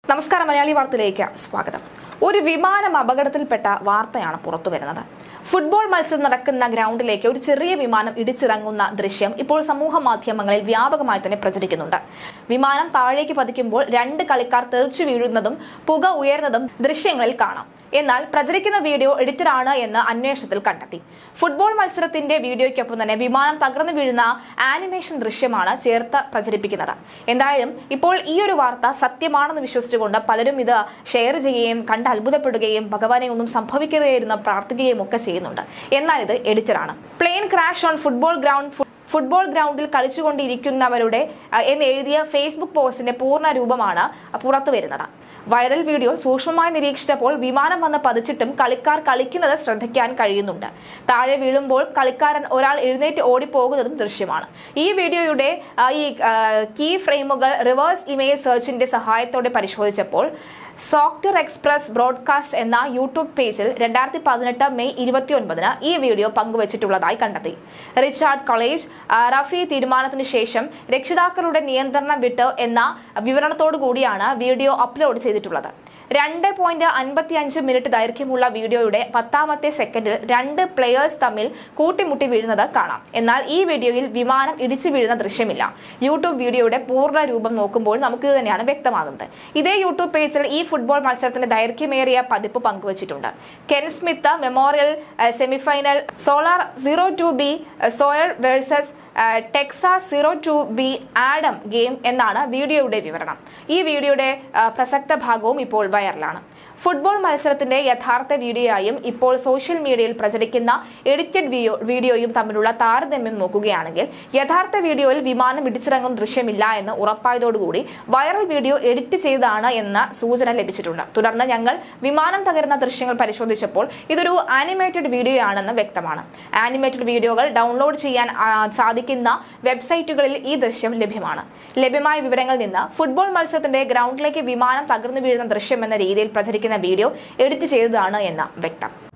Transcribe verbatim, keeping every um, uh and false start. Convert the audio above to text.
നമസ്കാരം, മലയാളി വാർത്തയിലേക്ക് സ്വാഗതം. ഒരു വിമാനം അപകടത്തിൽപ്പെട്ട വാർത്തയാണ് പുറത്തുവരുന്നത്. ഫുട്ബോൾ മത്സരം നടക്കുന്ന ഗ്രൗണ്ടിലേക്ക് ഒരു ചെറിയ വിമാനം ഇടിച്ചിറങ്ങുന്ന ദൃശ്യം ഇപ്പോൾ സമൂഹ മാധ്യമങ്ങളിൽ വ്യാപകമായി തന്നെ പ്രചരിക്കുന്നുണ്ട്. വിമാനം താഴേക്ക് പതിക്കുമ്പോൾ രണ്ട് കളിക്കാർ തെറിച്ചു വീഴുന്നതും പുക ഉയർന്നതും ദൃശ്യങ്ങളിൽ കാണാം. എന്നാൽ പ്രചരിക്കുന്ന വീഡിയോ എഡിറ്ററാണ് എന്ന് അന്വേഷണത്തിൽ കണ്ടെത്തി. ഫുട്ബോൾ മത്സരത്തിന്റെ വീഡിയോയ്ക്കൊപ്പം തന്നെ വിമാനം തകർന്നു വീഴുന്ന ആനിമേഷൻ ദൃശ്യമാണ് ചേർത്ത് പ്രചരിപ്പിക്കുന്നത്. എന്തായാലും ഇപ്പോൾ ഈ ഒരു വാർത്ത സത്യമാണെന്ന് വിശ്വസിച്ചുകൊണ്ട് പലരും ഇത് ഷെയർ ചെയ്യുകയും കണ്ട് അത്ഭുതപ്പെടുകയും ഭഗവാനെ ഒന്നും സംഭവിക്കുകയായിരുന്നു പ്രാർത്ഥിക്കുകയും ഒക്കെ ചെയ്യുന്നുണ്ട്. എന്നാൽ ഇത് എഡിറ്ററാണ്. Plane crash on football ground football ഗ്രൗണ്ടിൽ കളിച്ചുകൊണ്ടിരിക്കുന്നവരുടെ എന്ന് എഴുതിയ ഫേസ്ബുക്ക് പോസ്റ്റിന്റെ പൂർണ്ണ രൂപമാണ് പുറത്തു വരുന്നത്. വൈറൽ വീഡിയോ സൂക്ഷ്മമായി നിരീക്ഷിച്ചപ്പോൾ വിമാനം വന്ന് പതിച്ചിട്ടും കളിക്കാർ കളിക്കുന്നത് ശ്രദ്ധിക്കാൻ കഴിയുന്നുണ്ട്. താഴെ വീഴുമ്പോൾ കളിക്കാരൻ ഒരാൾ എഴുന്നേറ്റ് ഓടിപ്പോകുന്നതും ദൃശ്യമാണ്. ഈ വീഡിയോയുടെ ഈ കീ ഫ്രെയിമുകൾ റിവേഴ്സ് ഇമേജ് സെർച്ചിന്റെ സഹായത്തോടെ പരിശോധിച്ചപ്പോൾ സോക്ടർ എക്സ്പ്രസ് ബ്രോഡ്കാസ്റ്റ് എന്ന യൂട്യൂബ് പേജിൽ രണ്ടായിരത്തി പതിനെട്ട് മെയ് ഇരുപത്തി ഒൻപതിന് ഈ വീഡിയോ പങ്കുവച്ചിട്ടുള്ളതായി കണ്ടെത്തി. റിച്ചാർഡ് കോളേജ് റഫി തീരുമാനത്തിന് ശേഷം രക്ഷിതാക്കളുടെ നിയന്ത്രണം വിട്ട് എന്ന വിവരണത്തോടു കൂടിയാണ് വീഡിയോ അപ്ലോഡ് ചെയ്തിട്ടുള്ളത്. രണ്ട് പോയിന്റ് അൻപത്തി അഞ്ച് മിനിറ്റ് ദൈർഘ്യമുള്ള വീഡിയോയുടെ പത്താമത്തെ സെക്കൻഡിൽ രണ്ട് പ്ലെയേഴ്സ് തമ്മിൽ കൂട്ടിമുട്ടി വീഴുന്നത് കാണാം. എന്നാൽ ഈ വീഡിയോയിൽ വിമാനം ഇടിച്ചു വീഴുന്ന ദൃശ്യമില്ല. യൂട്യൂബ് വീഡിയോയുടെ പൂർണ്ണ രൂപം നോക്കുമ്പോൾ നമുക്ക് തന്നെയാണ് വ്യക്തമാകുന്നത്. ഇതേ യൂട്യൂബ് പേജിൽ ഈ ഫുട്ബോൾ മത്സരത്തിന്റെ ദൈർഘ്യമേറിയ പതിപ്പ് പങ്കുവച്ചിട്ടുണ്ട്. Ken Smith memorial semifinal solar zero two B Sawyer versus Texas zero two B Adam game എന്നാണ് വീഡിയോയുടെ വിവരണം. ഈ വീഡിയോയുടെ പ്രസക്ത ഭാഗവും ഇപ്പോൾ വൈറലാണ്. ഫുട്ബോൾ മത്സരത്തിന്റെ യഥാർത്ഥ വീഡിയോയും ഇപ്പോൾ സോഷ്യൽ മീഡിയയിൽ പ്രചരിക്കുന്ന എഡിറ്റഡ് വീഡിയോ വീഡിയോയും തമ്മിലുള്ള താരതമ്യം നോക്കുകയാണെങ്കിൽ യഥാർത്ഥ വീഡിയോയിൽ വിമാനം ഇടിച്ചിറങ്ങുന്ന ദൃശ്യമില്ല എന്ന് ഉറപ്പായതോടുകൂടി വൈറൽ വീഡിയോ എഡിറ്റ് ചെയ്തതാണ് എന്ന സൂചന ലഭിച്ചിട്ടുണ്ട്. തുടർന്ന് ഞങ്ങൾ വിമാനം തകരുന്ന ദൃശ്യങ്ങൾ പരിശോധിച്ചപ്പോൾ ഇതൊരു ആനിമേറ്റഡ് വീഡിയോ ആണെന്ന് വ്യക്തമാണ്. ആനിമേറ്റഡ് വീഡിയോകൾ ഡൗൺലോഡ് ചെയ്യാൻ സാധിക്കുന്ന വെബ്സൈറ്റുകളിൽ ഈ ദൃശ്യം ലഭ്യമാണ്. ലഭ്യമായ വിവരങ്ങളിൽ നിന്ന് ഫുട്ബോൾ മത്സരത്തിന്റെ ഗ്രൗണ്ടിലേക്ക് വിമാനം തകർന്നു വീഴുന്ന ദൃശ്യം എന്ന രീതിയിൽ പ്രചരിക്കുന്ന വീഡിയോ എഡിറ്റ് ചെയ്തതാണ് എന്ന് വ്യക്തം.